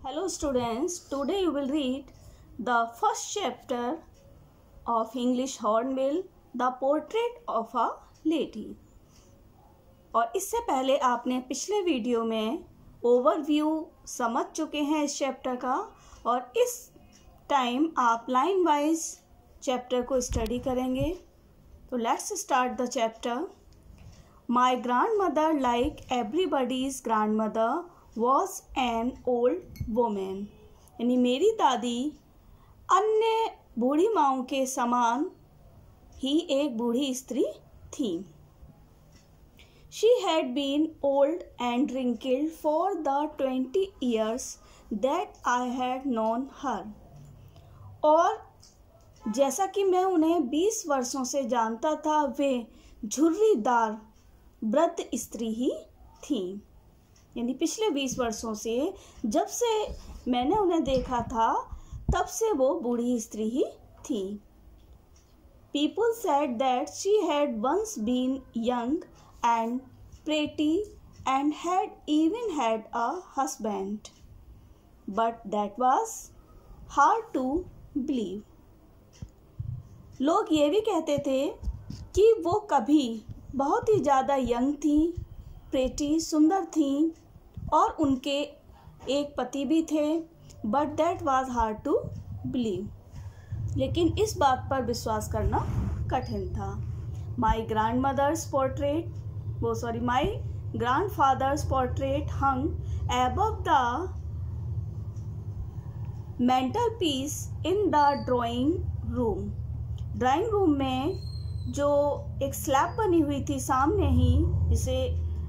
Hello students, today you will read the first chapter of English Hornbill, The Portrait of a Lady। और इससे पहले आपने पिछले video में ओवरव्यू समझ चुके हैं इस चैप्टर का, और इस टाइम आप लाइन वाइज चैप्टर को स्टडी करेंगे। तो let's start the chapter. My grandmother like everybody's grandmother was an old women, यानी मेरी दादी अन्य बूढ़ी माओं के समान ही एक बूढ़ी स्त्री थी। She had been old and wrinkled for the 20 years that I had known her, और जैसा कि मैं उन्हें 20 वर्षों से जानता था, वे झुर्रीदार वृद्ध स्त्री ही थी। यानी पिछले 20 वर्षों से, जब से मैंने उन्हें देखा था, तब से वो बूढ़ी स्त्री ही थी। People said that she had once been young and pretty and had even had a husband, but that was hard to believe. लोग ये भी कहते थे कि वो कभी बहुत ही ज़्यादा यंग थी, प्रेटी सुंदर थी, और उनके एक पति भी थे, but that was hard to believe, लेकिन इस बात पर विश्वास करना कठिन था। My grandfather's portrait hung above the mantelpiece in the drawing room में जो एक स्लैब बनी हुई थी सामने ही, जिसे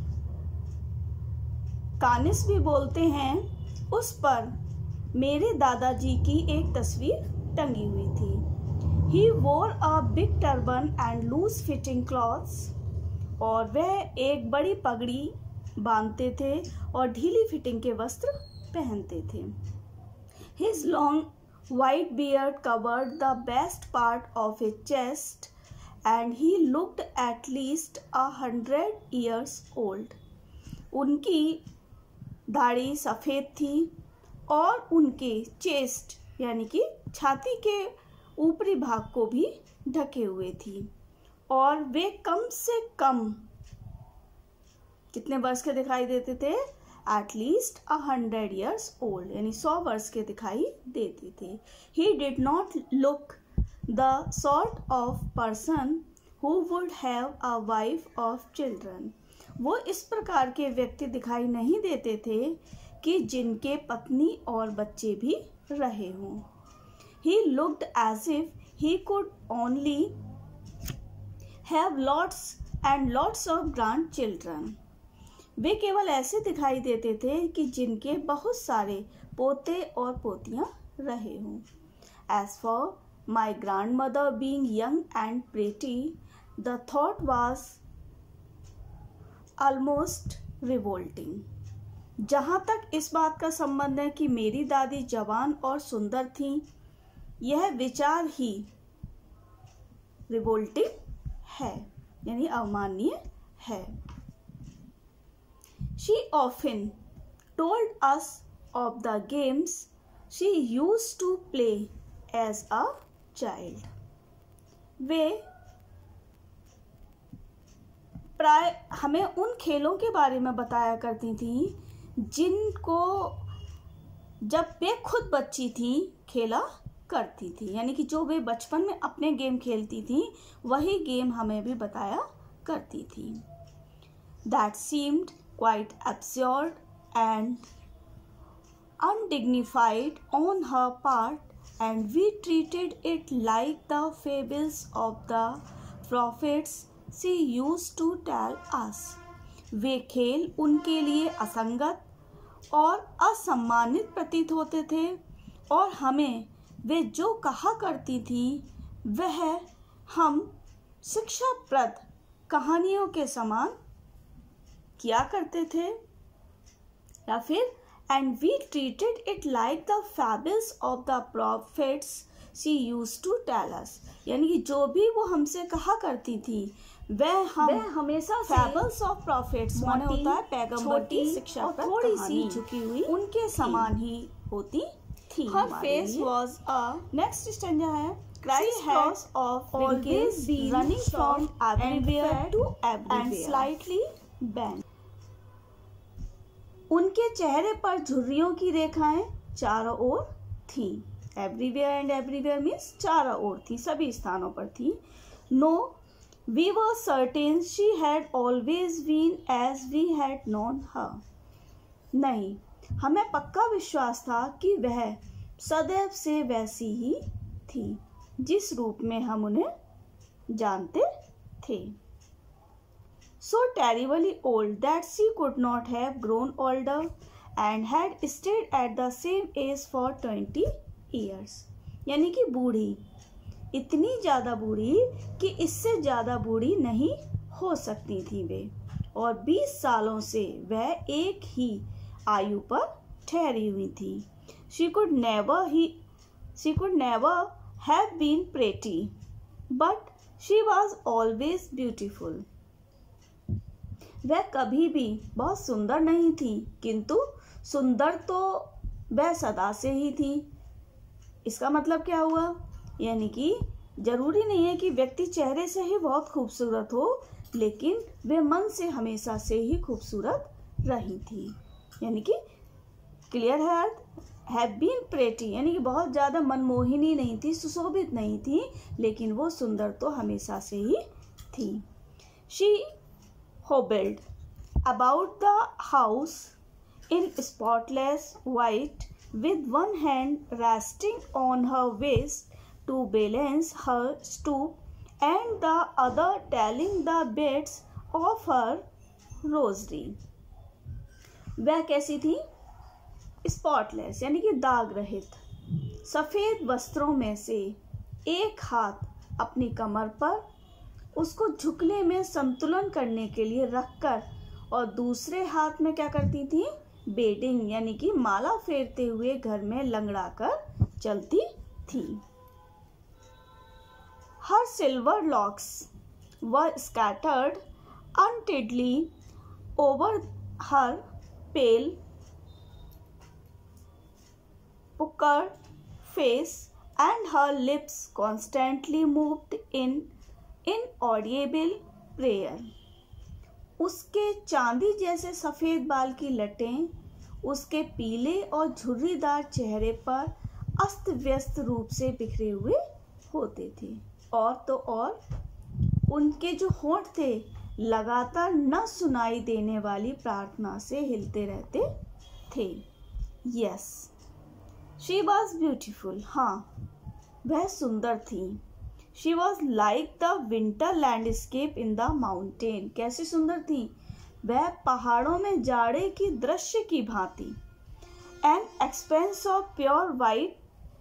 कानिस भी बोलते हैं, उस पर मेरे दादाजी की एक तस्वीर टंगी हुई थी। He wore a big turban and loose fitting clothes, और वह एक बड़ी पगड़ी बांधते थे और ढीली फिटिंग के वस्त्र पहनते थे। His long white beard covered the best part of his chest and he looked at least 100 years old. उनकी दाढ़ी सफ़ेद थी और उनके चेस्ट यानी कि छाती के ऊपरी भाग को भी ढके हुए थी, और वे कम से कम कितने वर्ष के दिखाई देते थे? एट लीस्ट 100 years ओल्ड, यानी 100 वर्ष के दिखाई देते थे। He did not look the sort of person who would have a wife of children. वो इस प्रकार के व्यक्ति दिखाई नहीं देते थे कि जिनके पत्नी और बच्चे भी रहे हों। He looked as if he could only have lots and lots of grandchildren. वे केवल ऐसे दिखाई देते थे कि जिनके बहुत सारे पोते और पोतियां रहे हों। As for my grandmother being young and pretty, the thought was almost revolting. जहाँ तक इस बात का संबंध है कि मेरी दादी जवान और सुंदर थीं, यह विचार ही रिवोल्टिंग है, यानी अवमाननीय है। She often told us of the games she used to play as a child. वे प्राय हमें उन खेलों के बारे में बताया करती थी जिनको जब वे खुद बच्ची थी खेला करती थी, यानी कि जो वे बचपन में अपने गेम खेलती थी, वही गेम हमें भी बताया करती थी। That seemed quite absurd and undignified on her part, and we treated it like the fables of the prophets she used to tell us. वे खेल उनके लिए असंगत और असम्मानित प्रतीत होते थे, और हमें वे जो कहा करती थी वह हम शिक्षाप्रद कहानियों के समान किया करते थे, या फिर and we treated it like the fables of the prophets she used to tell us, यानी कि जो भी वो हमसे कहा करती थी वह हमेशा फैबल्स ऑफ प्रॉफिट्स माने होता है पैगंबर की शिक्षा पर थोड़ी सी झुकी हुई उनके समान ही होती थी। Her face was a next stanza है crisis has of always been running from everywhere fat to and everywhere slightly bent. उनके चेहरे पर झुर्रियों की रेखाएं चारों ओर थी। एवरीवेयर एंड एवरीवेयर मीन्स चारों ओर थी, सभी स्थानों पर थी। No we were certain she had always been as we had known her. नहीं, हमें पक्का विश्वास था कि वह सदैव से वैसी ही थी जिस रूप में हम उन्हें जानते थे। So terribly old that she could not have grown older and had stayed at the same age for 20 years. यानी कि बूढ़ी, इतनी ज़्यादा बूढ़ी कि इससे ज़्यादा बूढ़ी नहीं हो सकती थी वे, और 20 सालों से वह एक ही आयु पर ठहरी हुई थी। She could never have been pretty, but she was always beautiful. वह कभी भी बहुत सुंदर नहीं थी, किंतु सुंदर तो वह सदा से ही थी। इसका मतलब क्या हुआ? यानी कि जरूरी नहीं है कि व्यक्ति चेहरे से ही बहुत खूबसूरत हो, लेकिन वह मन से हमेशा से ही खूबसूरत रही थी। यानी कि क्लियर है अर्थ? हैव बीन प्रेटी यानी कि बहुत ज़्यादा मनमोहिनी नहीं थी, सुशोभित नहीं थी, लेकिन वो सुंदर तो हमेशा से ही थी। She hobbled about the house in spotless white, with one hand resting on her waist to balance her stoop and the other telling the beads of her rosary. वह कैसी थी? स्पॉटलेस यानी कि दाग रहित, सफ़ेद वस्त्रों में से एक हाथ अपनी कमर पर उसको झुकने में संतुलन करने के लिए रखकर और दूसरे हाथ में क्या करती थी? बेडिंग यानी कि माला फेरते हुए घर में लंगड़ा कर चलती थी। Her silver locks were scattered untidily over her pale puckered face and her lips constantly moved in inaudible prayer. उसके चांदी जैसे सफ़ेद बाल की लटें उसके पीले और झुर्रीदार चेहरे पर अस्त व्यस्त रूप से बिखरे हुए होते थे, और तो और उनके जो होंठ थे लगातार न सुनाई देने वाली प्रार्थना से हिलते रहते थे। Yes, she was beautiful. हाँ, वह सुंदर थी। She was like the winter landscape in the mountain. कैसी सुंदर थी? वह पहाड़ों में जाड़े की दृश्य की भांति। An expanse of pure white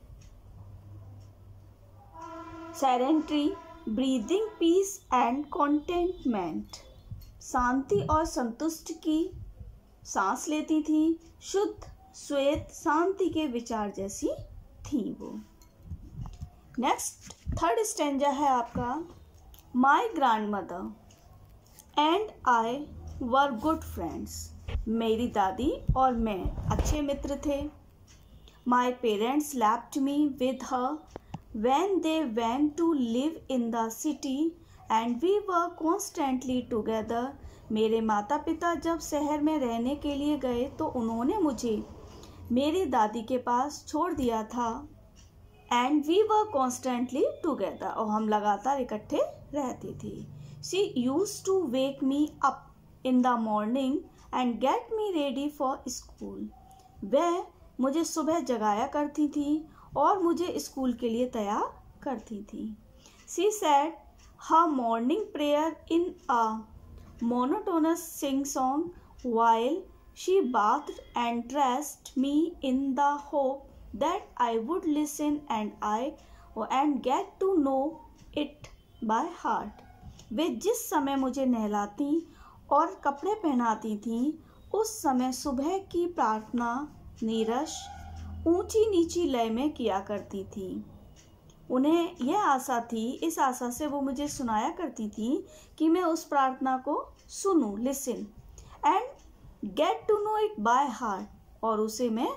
serenity breathing peace and contentment. शांति और संतुष्टि की सांस लेती थी, शुद्ध श्वेत शांति के विचार जैसी थी वो। नेक्स्ट थर्ड स्टेंजा है आपका, my grandmother and I were good friends. मेरी दादी और मैं अच्छे मित्र थे। My parents left me with her when they went to live in the city and we were constantly together. मेरे माता पिता जब शहर में रहने के लिए गए तो उन्होंने मुझे मेरी दादी के पास छोड़ दिया था। And we were constantly together, और हम लगातार इकट्ठे रहते थे। She used to wake me up in the morning and get me ready for school. वह मुझे सुबह जगाया करती थी और मुझे स्कूल के लिए तैयार करती थी। She said her morning prayer in a monotonous sing song while she bathed and dressed me in the hope that I would listen and get to know it by heart. वे जिस समय मुझे नहलाती और कपड़े पहनाती थीं, उस समय सुबह की प्रार्थना नीरस ऊंची नीची लय में किया करती थी। उन्हें यह आशा थी, इस आशा से वो मुझे सुनाया करती थी कि मैं उस प्रार्थना को सुनूं, listen, and get to know it by heart, और उसे मैं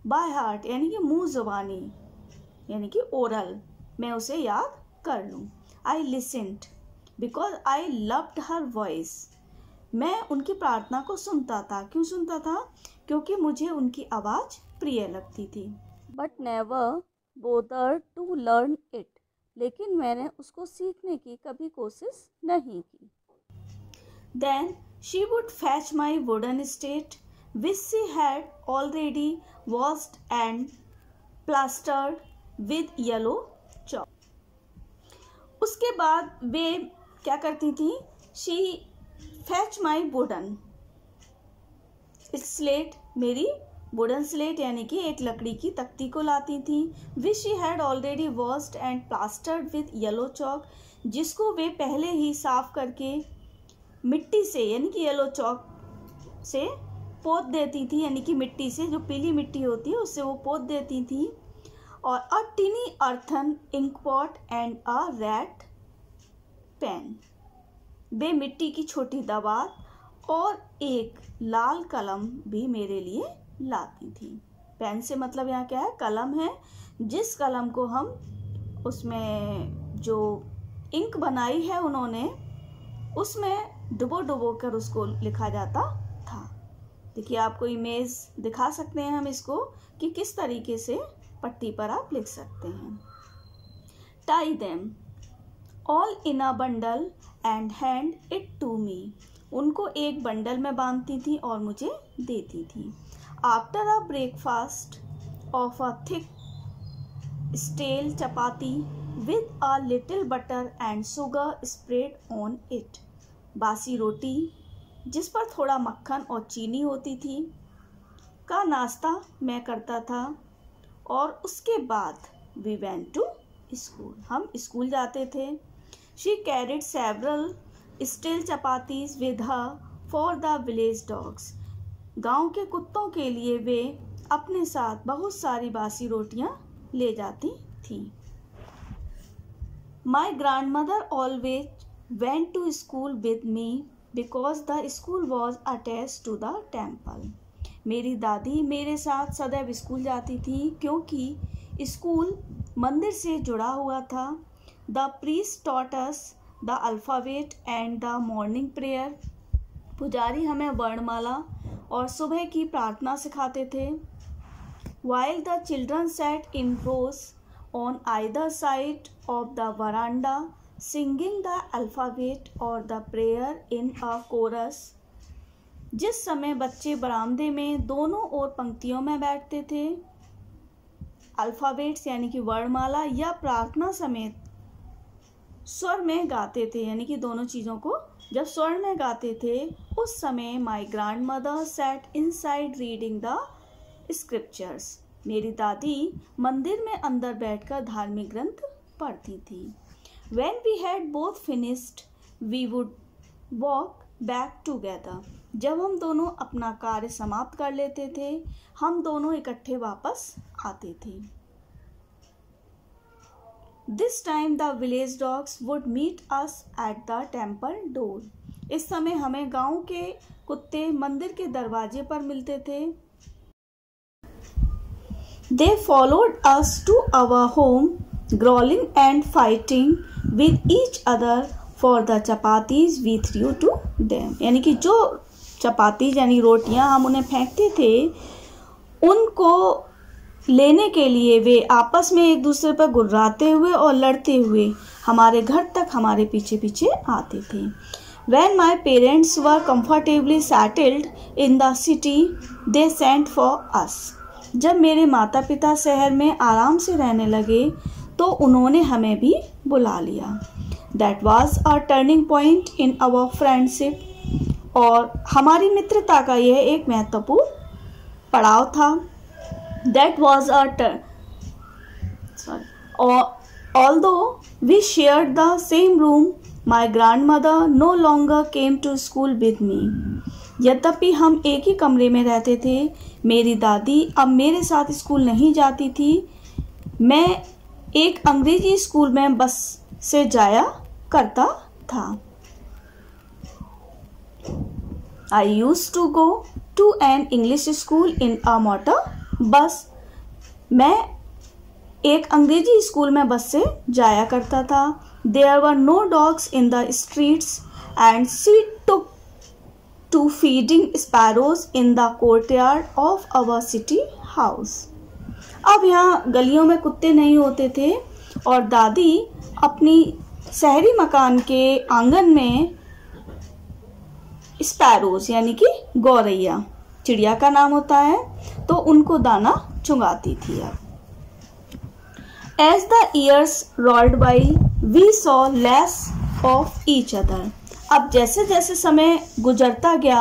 बाय हार्ट यानी कि मुंह ज़ुबानी, यानी कि ओरल, मैं उसे याद कर लूँ। I listened because I loved her voice, मैं उनकी प्रार्थना को सुनता था। क्यों सुनता था? क्योंकि मुझे उनकी आवाज़ प्रिय लगती थी। But never bothered to learn it, लेकिन मैंने उसको सीखने की कभी कोशिश नहीं की। Then she would fetch my wooden slate which she had already washed and plastered with yellow chalk. उसके बाद वे क्या करती थी? She fetch my wooden slate, मेरी वुडन स्लेट यानी कि एक लकड़ी की तख्ती को लाती थी। Which she had already washed and plastered with yellow chalk, जिसको वे पहले ही साफ करके मिट्टी से यानी कि येलो चॉक से पोत देती थी, यानी कि मिट्टी से, जो पीली मिट्टी होती है उससे वो पोत देती थी। और a tiny earthen ink pot and a red pen, वे मिट्टी की छोटी दवात और एक लाल कलम भी मेरे लिए लाती थी। पेन से मतलब यहाँ क्या है? कलम है, जिस कलम को हम उसमें जो इंक बनाई है उन्होंने, उसमें डुबो डुबो कर उसको लिखा जाता था। देखिए आपको इमेज दिखा सकते हैं हम इसको कि किस तरीके से पट्टी पर आप लिख सकते हैं। Tie them all in a bundle and hand it to me, उनको एक बंडल में बांधती थी और मुझे देती थी। After a breakfast of a thick stale chapati with a little butter and sugar spread on it, बासी रोटी जिस पर थोड़ा मक्खन और चीनी होती थी का नाश्ता मैं करता था। और उसके बाद वी वेंट टू स्कूल, हम स्कूल जाते थे। She carried several steel chapatis with her for the village dogs, गांव के कुत्तों के लिए वे अपने साथ बहुत सारी बासी रोटियां ले जाती थी। My grandmother always went to school with me because the school was attached to the temple, मेरी दादी मेरे साथ सदैव स्कूल जाती थी क्योंकि स्कूल मंदिर से जुड़ा हुआ था। The priest taught us the alphabet and the morning prayer, पुजारी हमें वर्णमाला और सुबह की प्रार्थना सिखाते थे। While the children sat in rows on either side of the veranda singing the alphabet और the prayer in a chorus, जिस समय बच्चे बरामदे में दोनों ओर पंक्तियों में बैठते थे, अल्फ़ाबेट्स यानी कि वर्णमाला या प्रार्थना समेत स्वर में गाते थे, यानी कि दोनों चीज़ों को जब स्वर में गाते थे उस समय my grandmother sat inside reading the scriptures, मेरी दादी मंदिर में अंदर बैठकर धार्मिक ग्रंथ पढ़ती थी। When we had both finished we would walk back together, जब हम दोनों अपना कार्य समाप्त कर लेते थे हम दोनों इकट्ठे वापस आते थे। This time the village dogs would meet us at the temple door. इस समय हमें गांव के कुत्ते मंदिर के दरवाजे पर मिलते थे। They followed us to our home, growling and fighting with each other for the chapatis we threw to them. यानी कि जो चपाती यानी रोटियां हम उन्हें फेंकते थे उनको लेने के लिए वे आपस में एक दूसरे पर गुर्राते हुए और लड़ते हुए हमारे घर तक हमारे पीछे पीछे आते थे। When my parents were comfortably settled in the city, they sent for us. जब मेरे माता पिता शहर में आराम से रहने लगे तो उन्होंने हमें भी बुला लिया। That was a turning point in our friendship. और हमारी मित्रता का यह एक महत्वपूर्ण पड़ाव था। That was a although we shared the same room, my grandmother no longer came to school with me. यद्यपि हम एक ही कमरे में रहते थे मेरी दादी अब मेरे साथ स्कूल नहीं जाती थी। मैं एक अंग्रेजी स्कूल में बस से जाया करता था। I used to go to an English school in a motor bus मैं एक अंग्रेजी स्कूल में बस से जाया करता था। There were no dogs in the streets and she took to feeding sparrows in the courtyard of our city house. अब यहाँ गलियों में कुत्ते नहीं होते थे और दादी अपनी शहरी मकान के आंगन में स्पैरोज यानी कि गौरैया, चिड़िया का नाम होता है, तो उनको दाना चुंगाती थी। अब as the years rolled by we saw less of each other. अब जैसे जैसे समय गुजरता गया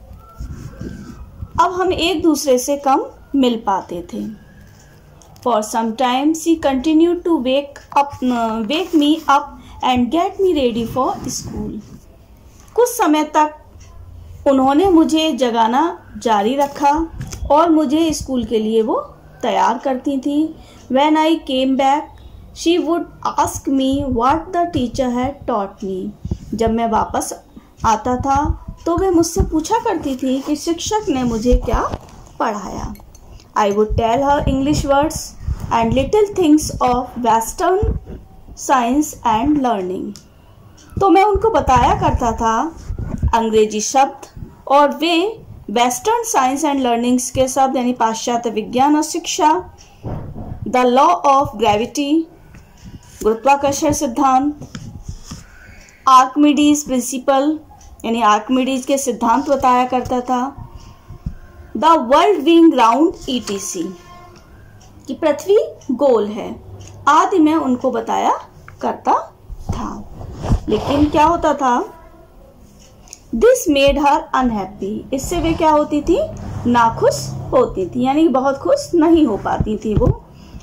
अब हम एक दूसरे से कम मिल पाते थे। For some time she continue to wake me up and get me ready for school. कुछ समय तक उन्होंने मुझे जगाना जारी रखा और मुझे स्कूल के लिए वो तैयार करती थी। When I came back, she would ask me what the teacher had taught me. जब मैं वापस आता था तो वे मुझसे पूछा करती थी कि शिक्षक ने मुझे क्या पढ़ाया। I would tell her English words and little things of Western science and learning. तो मैं उनको बताया करता था अंग्रेजी शब्द और वे वेस्टर्न साइंस एंड लर्निंग्स के शब्द यानी पाश्चात्य विज्ञान और शिक्षा, द लॉ ऑफ ग्रेविटी गुरुत्वाकर्षण सिद्धांत, आर्किमिडीज प्रिंसिपल यानी आर्किमिडीज के सिद्धांत बताया करता था, the world being round etc कि पृथ्वी गोल है आदि मैं उनको बताया करता था। लेकिन क्या होता था, दिस मेड हर अनहैप्पी, इससे वे क्या होती थी, नाखुश होती थी यानी बहुत खुश नहीं हो पाती थी वो।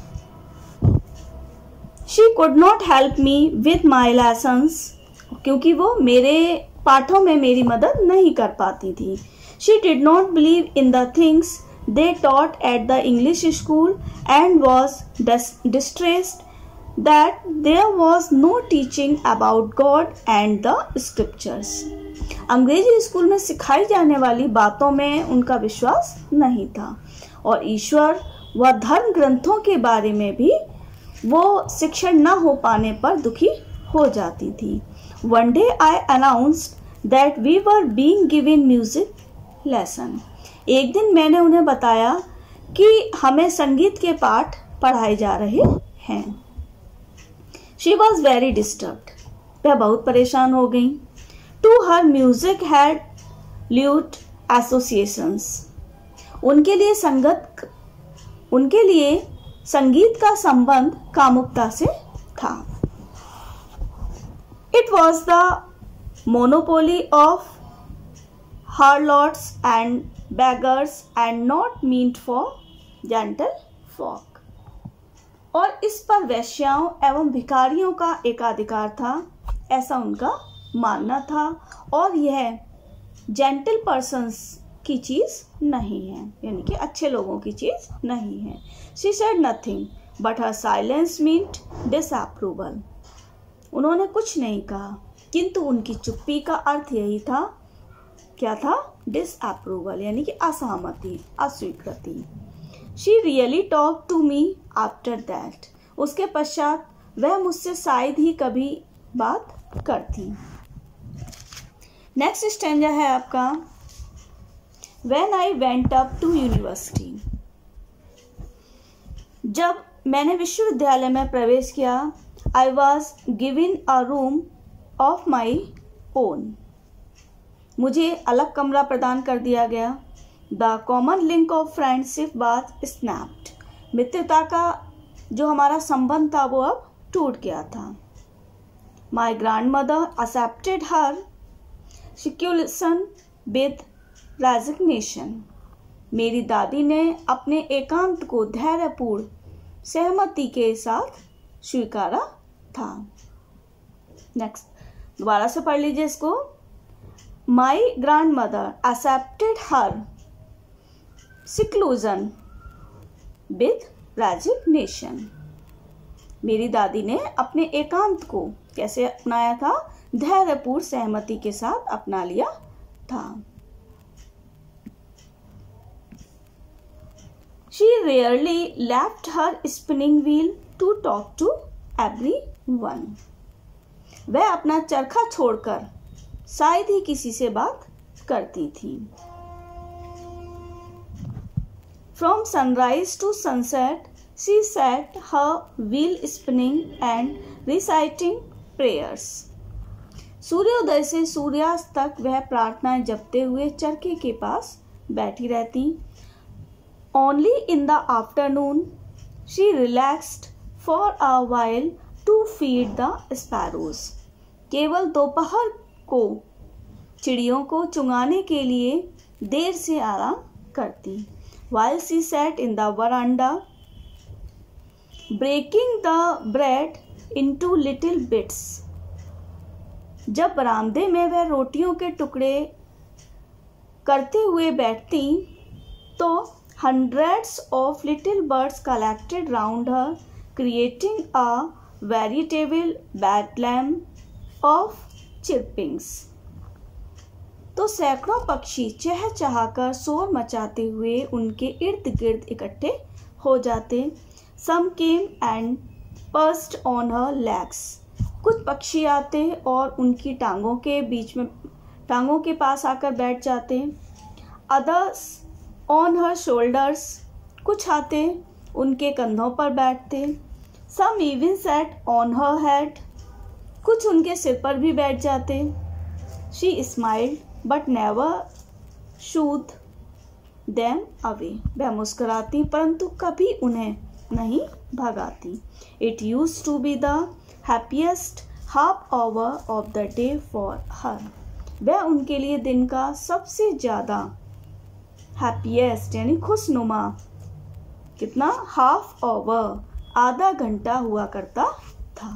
She could not help me with my lessons, क्योंकि वो मेरे पाठों में मेरी मदद नहीं कर पाती थी। She did not believe in the things they taught at the English school and was distressed that there was no teaching about God and the scriptures. अंग्रेजी स्कूल में सिखाई जाने वाली बातों में उनका विश्वास नहीं था और ईश्वर व धर्म ग्रंथों के बारे में भी वो शिक्षण न हो पाने पर दुखी हो जाती थी। One day I announced that we were being given music lesson. एक दिन मैंने उन्हें बताया कि हमें संगीत के पाठ पढ़ाए जा रहे हैं। She was very disturbed. वह बहुत परेशान हो गई। To her music had lute associations. उनके लिए संगीत का संबंध कामुकता से था। It was the monopoly of harlots and beggars and not meant for gentle folk. और इस पर वैश्याओं एवं भिखारियों का एकाधिकार था, ऐसा उनका मानना था और यह जेंटल पर्सन्स की चीज़ नहीं है यानी कि अच्छे लोगों की चीज़ नहीं है। She said nothing but her silence meant disapproval. उन्होंने कुछ नहीं कहा किंतु उनकी चुप्पी का अर्थ यही था, क्या था, डिसअप्रूवल यानी कि असहमति, अस्वीकृति। She really talked to me after that. उसके पश्चात वह मुझसे शायद ही कभी बात करती। नेक्स्ट स्टैंजा है आपका, When I went up to university. जब मैंने विश्वविद्यालय में प्रवेश किया, I was given a room of my own. मुझे अलग कमरा प्रदान कर दिया गया। The common link of friendship was snapped. मित्रता का जो हमारा संबंध था वो अब टूट गया था. My grandmother accepted her seclusion with resignation. मेरी दादी ने अपने एकांत को धैर्यपूर्ण सहमति के साथ स्वीकारा था. नेक्स्ट दोबारा से पढ़ लीजिए इसको. My grandmother accepted her seclusion with resignation. मेरी दादी ने अपने एकांत को कैसे अपनाया था? धैर्यपूर्ण सहमति के साथ अपना लिया था. She rarely left her spinning wheel to talk to everyone. वह अपना चरखा छोड़कर शायद ही किसी से बात करती थी. From sunrise to sunset, she sat her wheel spinning and reciting prayers. सूर्योदय से सूर्यास्त तक वह प्रार्थनाएं जपते हुए चरखे के पास बैठी रहती. Only in the afternoon she relaxed for a while to feed the sparrows. केवल दोपहर को चिड़ियों को चुंगाने के लिए देर से आराम करती. While she sat in the veranda, breaking the bread into little bits. जब बरामदे में वह रोटियों के टुकड़े करते हुए बैठती तो hundreds of little birds collected round her, creating a veritable bedlam of chirpings. तो सैकड़ों पक्षी चहचहाकर शोर मचाते हुए उनके इर्द गिर्द इकट्ठे हो जाते. Some came and perched on her legs. कुछ पक्षी आते और उनकी टांगों के पास आकर बैठ जाते. Others on her shoulders. कुछ आते उनके कंधों पर बैठते. Some even sat on her head. कुछ उनके सिर पर भी बैठ जाते. She smiled but never shooed them away. वह मुस्कुराती परंतु कभी उन्हें नहीं भगाती. It used to be the happiest half hour of the day for her. वह उनके लिए दिन का सबसे ज़्यादा happiest यानी खुशनुमा कितना half hour आधा घंटा हुआ करता था.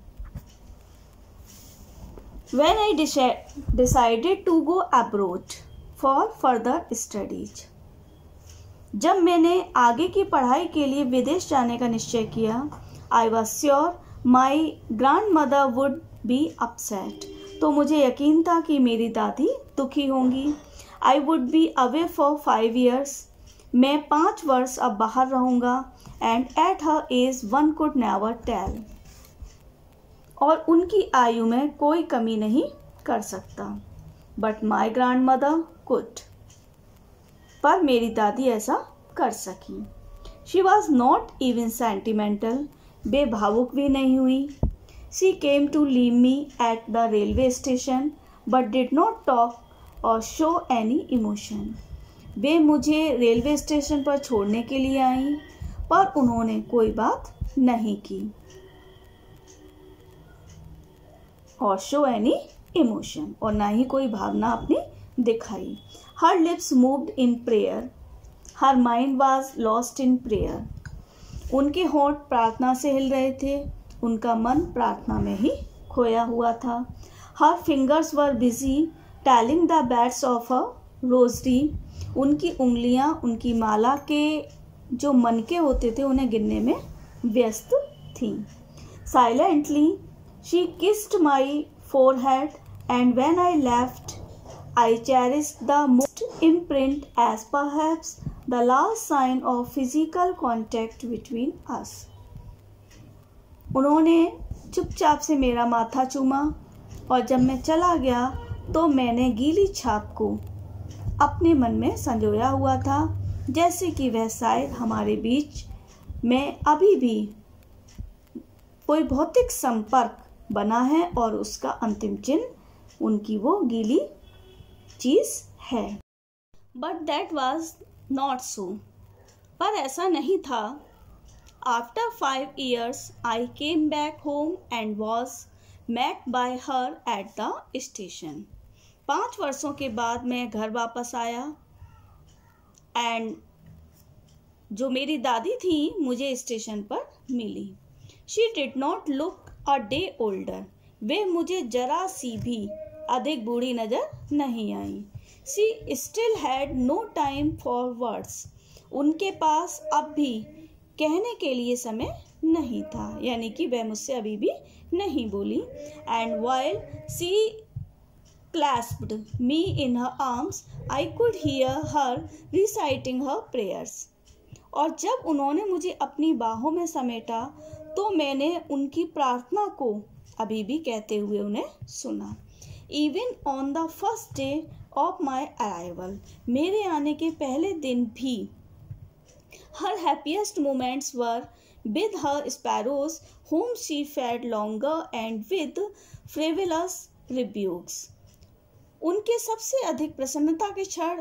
When I decided to go abroad for further studies. जब मैंने आगे की पढ़ाई के लिए विदेश जाने का निश्चय किया, I was sure my grandmother would be upset. तो मुझे यकीन था कि मेरी दादी दुखी होंगी. I would be away for 5 years. मैं 5 वर्ष अब बाहर रहूँगा. And at her age one could never tell. और उनकी आयु में कोई कमी नहीं कर सकता. But my grandmother could. पर मेरी दादी ऐसा कर सकी. She was not even sentimental. बेभावुक भी नहीं हुई. She came to leave me at the railway station but did not talk or show any emotion. वे मुझे रेलवे स्टेशन पर छोड़ने के लिए आईं पर उन्होंने कोई बात नहीं की. और शो एनी इमोशन और ना ही कोई भावना अपनी दिखाई. Her lips moved in prayer. Her mind was lost in prayer. उनके होंठ प्रार्थना से हिल रहे थे. उनका मन प्रार्थना में ही खोया हुआ था. Her fingers were busy telling the beads of a rosary. उनकी उंगलियां उनकी माला के जो मनके होते थे उन्हें गिनने में व्यस्त थीं. Silently she kissed my forehead and when I left I cherished the most imprint as perhaps the last sign of physical contact between us. उन्होंने चुपचाप से मेरा माथा चूमा और जब मैं चला गया तो मैंने गीली छाप को अपने मन में संजोया हुआ था जैसे कि वह शायद हमारे बीच में अभी भी कोई भौतिक संपर्क बना है और उसका अंतिम चिन्ह उनकी वो गीली चीज है. But that was not so. पर ऐसा नहीं था. After 5 years I came back home and was met by her at the station. 5 वर्षों के बाद मैं घर वापस आया एंड जो मेरी दादी थी मुझे स्टेशन पर मिली. She did not look a day older. वे मुझे जरा सी भी अधिक बूढ़ी नजर नहीं आई. She still had no time for words. उनके पास अब भी कहने के लिए समय नहीं था यानी कि वह मुझसे अभी भी नहीं बोली. And while she clasped me in her arms, I could hear her reciting her prayers. और जब उन्होंने मुझे अपनी बाहों में समेटा तो मैंने उनकी प्रार्थना को अभी भी कहते हुए उन्हें सुना। Even on the first day of my arrival, मेरे आने के पहले दिन भी, her happiest moments were with her sparrows whom she fed longer and with frivolous rebukes. उनके सबसे अधिक प्रसन्नता के क्षण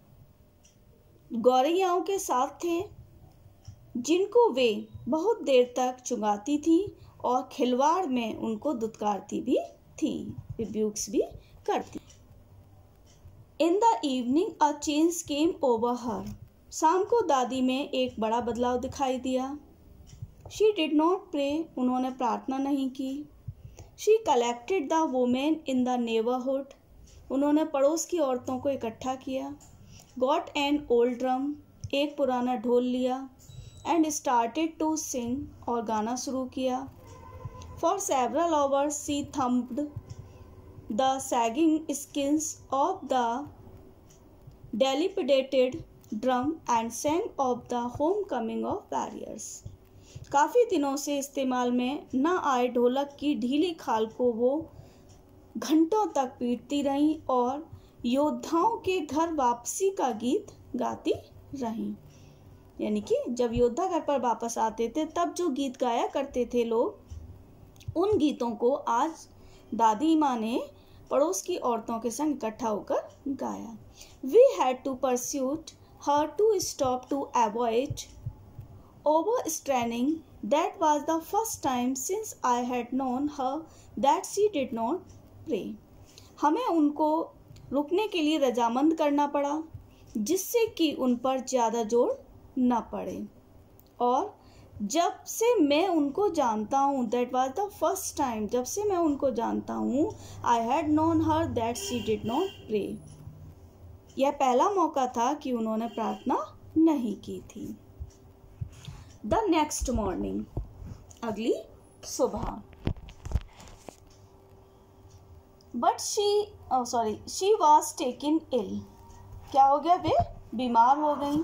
गौरैयाओं के साथ थे जिनको वे बहुत देर तक चुगाती थी और खिलवाड़ में उनको दुत्कारती भी थी, रिब्यूक्स भी करती। In the evening a change came over her, शाम को दादी में एक बड़ा बदलाव दिखाई दिया। She did not pray, उन्होंने प्रार्थना नहीं की। She collected the women in the neighborhood, उन्होंने पड़ोस की औरतों को इकट्ठा किया। Got an old drum, एक पुराना ढोल लिया। And started to sing, और गाना शुरू किया। For several hours she thumped the sagging skins of the dilapidated drum and sang of the homecoming of warriors. काफ़ी दिनों से इस्तेमाल में न आए ढोलक की ढीली खाल को वो घंटों तक पीटती रहीं और योद्धाओं के घर वापसी का गीत गाती रहीं। यानी कि जब योद्धा घर पर वापस आते थे तब जो गीत गाया करते थे लोग, उन गीतों को आज दादी माँ ने पड़ोस की औरतों के संग इकट्ठा होकर गाया। We had to persuade her to stop to avoid overstraining. That was the first time since I had known her that she did not pray. हमें उनको रुकने के लिए रजामंद करना पड़ा जिससे कि उन पर ज़्यादा जोर न पड़े, और जब से मैं उनको जानता हूँ, that was the first time, जब से मैं उनको जानता हूँ, I had known her that she did not pray. यह पहला मौका था कि उन्होंने प्रार्थना नहीं की थी। The next morning, अगली सुबह। But she was taken ill. क्या हो गया? वे बीमार हो गईं।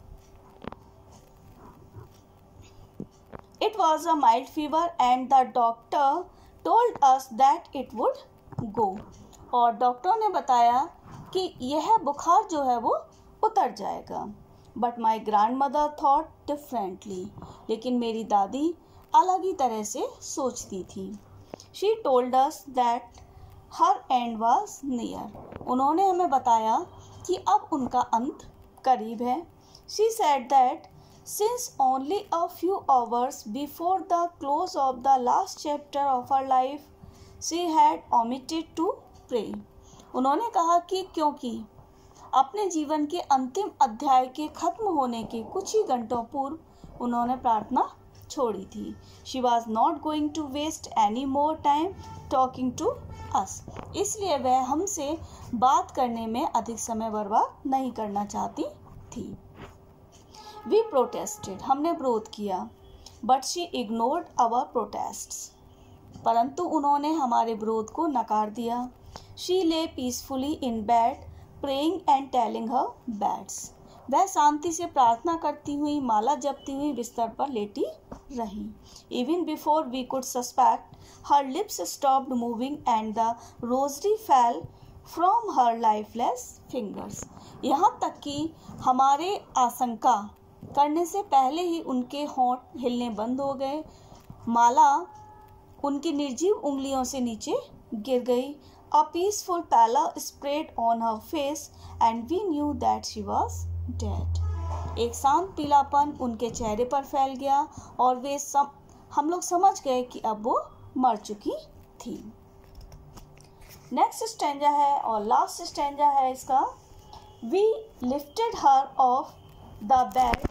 It was a mild fever and the doctor told us that it would go. और डॉक्टर ने बताया कि यह बुखार जो है वो उतर जाएगा। But my grandmother thought differently, लेकिन मेरी दादी अलग ही तरह से सोचती थी। She told us that her end was near, उन्होंने हमें बताया कि अब उनका अंत करीब है। She said that since only a few hours before the close of the last chapter of her life she had omitted to pray. उन्होंने कहा कि क्योंकि अपने जीवन के अंतिम अध्याय के खत्म होने के कुछ ही घंटों पूर्व उन्होंने प्रार्थना छोड़ी थी। She was not going to waste any more time talking to us, इसलिए वह हमसे बात करने में अधिक समय बर्बाद नहीं करना चाहती थी। वी प्रोटेस्टेड, हमने विरोध किया। But she ignored our protests, परंतु उन्होंने हमारे विरोध को नकार दिया। She lay peacefully in bed praying and telling her beads, वह शांति से प्रार्थना करती हुई, माला जपती हुई बिस्तर पर लेटी रही। Even before we could suspect her lips stopped moving and the rosary fell from her lifeless fingers, यहाँ तक कि हमारे आशंका करने से पहले ही उनके होंठ हिलने बंद हो गए, माला उनकी निर्जीव उंगलियों से नीचे गिर गई। A peaceful pallor spread on her face and we knew that she was dead. एक शांत पीलापन उनके चेहरे पर फैल गया और हम लोग समझ गए कि अब वो मर चुकी थी। नेक्स्ट स्टैंजा है और लास्ट स्टैंजा है इसका। We lifted her off the bed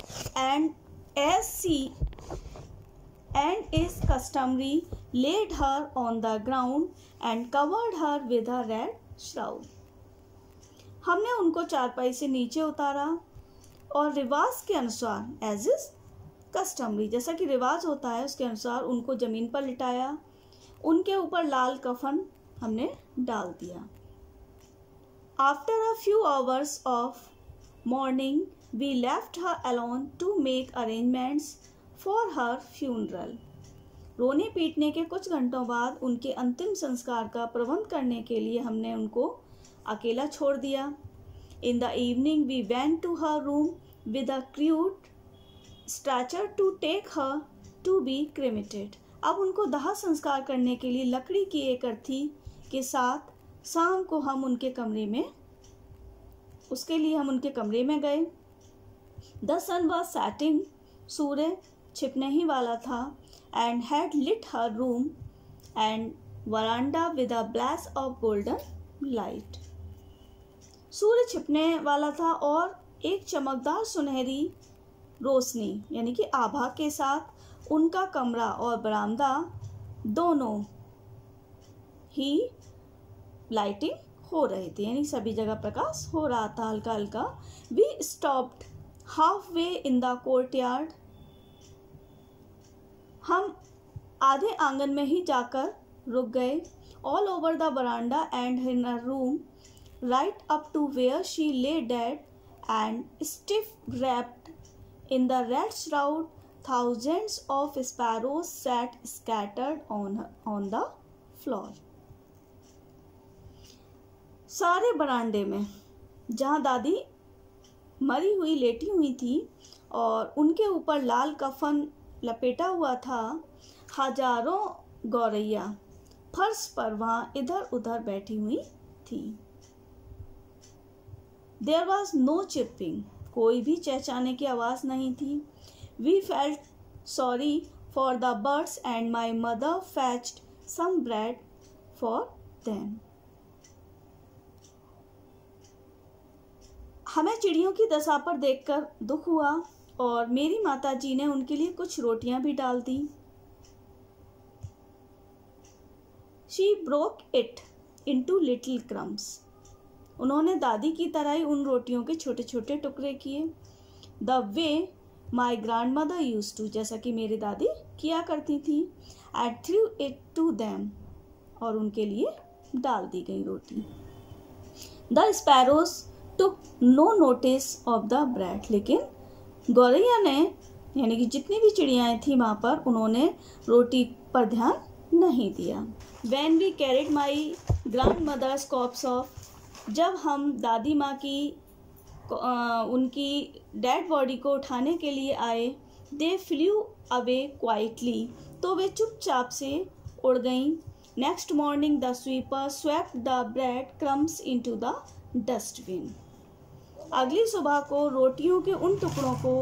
and is customary laid her on the ground and covered her with a red shroud. हमने उनको चारपाई से नीचे उतारा और रिवाज के अनुसार एज इज कस्टमरी, जैसा कि रिवाज होता है उसके अनुसार उनको ज़मीन पर लिटाया। उनके ऊपर लाल कफन हमने डाल दिया। After a few hours of morning We left her alone to make arrangements for her funeral. रोने पीटने के कुछ घंटों बाद उनके अंतिम संस्कार का प्रबंध करने के लिए हमने उनको अकेला छोड़ दिया. In the evening we went to her room with a crude stretcher to take her to be cremated. अब उनको दाह संस्कार करने के लिए लकड़ी की एक अर्थी के साथ शाम को हम उनके कमरे में गए. The sun was setting. सूर्य छिपने ही वाला था. And had lit her room and veranda with a blaze of golden light. सूर्य छिपने वाला था और एक चमकदार सुनहरी रोशनी यानी कि आभा के साथ उनका कमरा और बरामदा दोनों ही लाइटिंग हो रहे थे, यानी सभी जगह प्रकाश हो रहा था हल्का हल्का. We stopped half way in the courtyard. हम आधे आंगन में ही जाकर रुक गए. All over the veranda and in her room right up to where she lay dead and stiff wrapped in the red shroud, thousands of sparrows sat scattered on the floor. सारे बरांडे में जहाँ दादी मरी हुई लेटी हुई थी और उनके ऊपर लाल कफन लपेटा हुआ था, हजारों गौरैया फर्श पर वहाँ इधर उधर बैठी हुई थी. There was no chirping. कोई भी चहचहाने की आवाज़ नहीं थी. We felt sorry for the birds and my mother fetched some bread for them. हमें चिड़ियों की दशा पर देखकर दुख हुआ और मेरी माताजी ने उनके लिए कुछ रोटियां भी डाल दी. She broke it into little crumbs. उन्होंने दादी की तरह ही उन रोटियों के छोटे छोटे टुकड़े किए. The way my grandmother use to, जैसा कि मेरी दादी किया करती थी. And threw it to them, और उनके लिए डाल दी गई रोटी. The sparrows took no notice of the bread. लेकिन गौरैया ने, यानी कि जितनी भी चिड़ियाएँ थी वहाँ पर, उन्होंने रोटी पर ध्यान नहीं दिया. When we carried my grandmother's corpse off, जब हम दादी माँ की उनकी डेड बॉडी को उठाने के लिए आए, दे फ्लू अवे क्वाइटली, तो वे चुपचाप से उड़ गईं. Next morning the sweeper swept the bread crumbs into the dustbin. अगली सुबह को रोटियों के उन टुकड़ों को,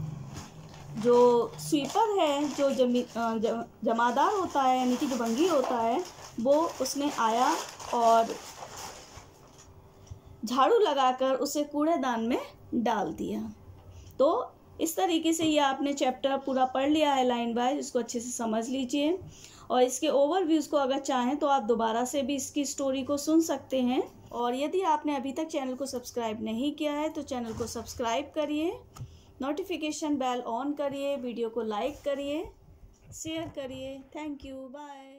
जो स्वीपर है, जो जमादार होता है, यानी कि जो बंगी होता है, वो उसने आया और झाड़ू लगाकर उसे कूड़ेदान में डाल दिया. तो इस तरीके से ये आपने चैप्टर पूरा पढ़ लिया है लाइन वाइज. इसको अच्छे से समझ लीजिए और इसके ओवरव्यूज को अगर चाहें तो आप दोबारा से भी इसकी स्टोरी को सुन सकते हैं. और यदि आपने अभी तक चैनल को सब्सक्राइब नहीं किया है तो चैनल को सब्सक्राइब करिए, नोटिफिकेशन बेल ऑन करिए, वीडियो को लाइक करिए, शेयर करिए. Thank you. बाय.